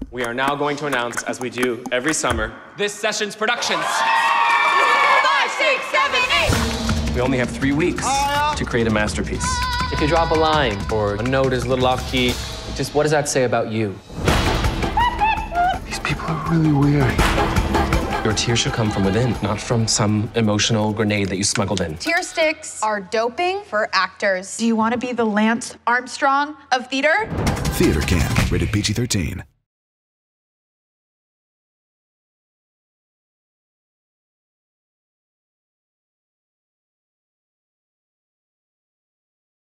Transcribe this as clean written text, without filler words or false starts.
We are now going to announce, as we do every summer, this session's productions. 5, 6, 7, 8. We only have 3 weeks to create a masterpiece. If you drop a line or a note is a little off key, just what does that say about you? These people are really weird. Your tears should come from within, not from some emotional grenade that you smuggled in. Tear sticks are doping for actors. Do you want to be the Lance Armstrong of theater? Theater Camp, rated PG-13.